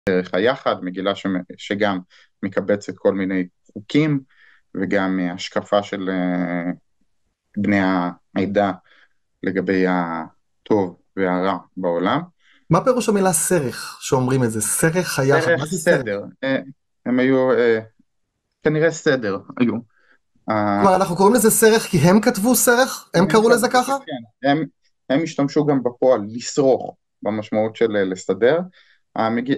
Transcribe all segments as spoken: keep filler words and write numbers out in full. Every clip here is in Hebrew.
דרך היחד, מגילה ש... שגם מקבצת כל מיני חוקים, וגם השקפה של בני העדה לגבי הטוב והרע בעולם. מה פירוש המילה סרך שאומרים את זה? סרך היחד, מה דרך זה סרך? סדר, הם היו, כנראה סדר היו. כלומר, אנחנו קוראים לזה סרך כי הם כתבו סרך? הם קראו לזה ככה? כן, הם, הם השתמשו גם בפועל לסרוך, במשמעות של לסדר. המג...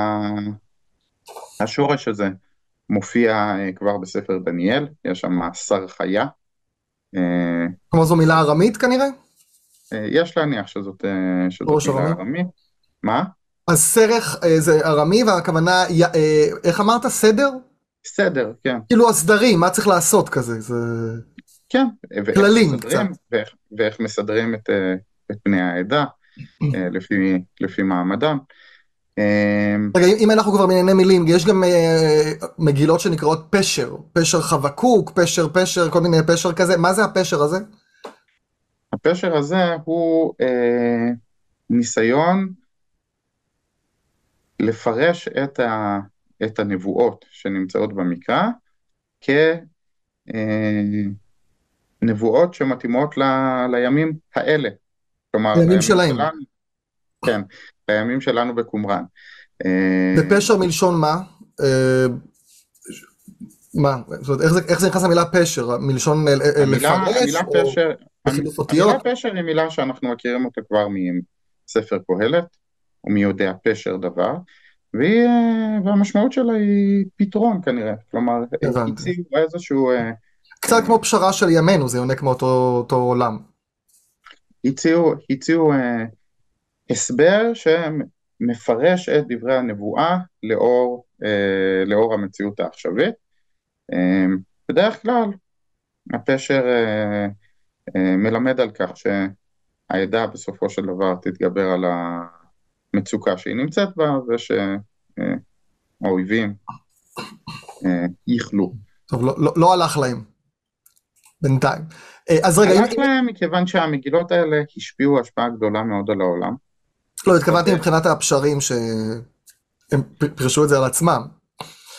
השורש הזה מופיע כבר בספר דניאל, יש שם שר חיה. כלומר, זו מילה ארמית כנראה? יש להניח שזאת, שזאת מילה ארמית. מה? אז סרך זה ארמי, והכוונה, איך אמרת? סדר? סדר, כן. כאילו הסדרים, מה צריך לעשות כזה? זה... כן. כללים קצת. ואיך, ואיך מסדרים את, את בני העדה, לפי, לפי מעמדם. רגע, אם אנחנו כבר בענייני מילים, יש גם מגילות שנקראות פשר, פשר חבקוק, פשר פשר, כל מיני פשר כזה, מה זה הפשר הזה? הפשר הזה הוא אה, ניסיון לפרש את, ה, את הנבואות שנמצאות במקרא כנבואות שמתאימות ל, לימים האלה. כלומר, לימים שלהם. שלנו, כן, לימים שלנו בקומראן. בפשר מלשון מה? מה? זאת אומרת, איך זה, איך זה נכנס למילה פשר? מלשון לפרש או בחילוף אותיות? המילה פשר היא מילה שאנחנו מכירים אותה כבר מספר קהלת, או מי יודע פשר דבר, והיא, והמשמעות שלה היא פתרון כנראה, כלומר, הציעו איזשהו... קצת כמו פשרה של ימינו, זה יונה כמו אותו, אותו עולם. הציעו, הציעו הסבר שמפרש את דברי הנבואה לאור, לאור המציאות העכשווית. בדרך כלל, הפשר מלמד על כך שהעדה בסופו של דבר תתגבר על המצוקה שהיא נמצאת בה, ושהאויבים יכלו. טוב, לא, לא, לא הלך להם, בינתיים. אז רגע, הלך להם מכיוון שהמגילות האלה השפיעו השפעה גדולה מאוד על העולם. לא, התכוונתי מבחינת הפשרים שהם פרשו את זה על עצמם.